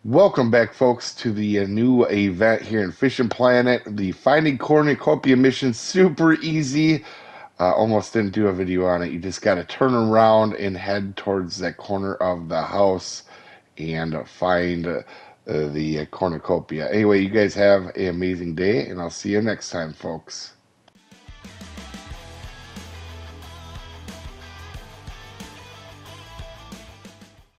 Welcome back, folks, to the new event here in Fishing Planet. The Finding Cornucopia mission, super easy. Almost didn't do a video on it. You just got to turn around and head towards that corner of the house and find the cornucopia. Anyway, you guys have an amazing day, and I'll see you next time, folks.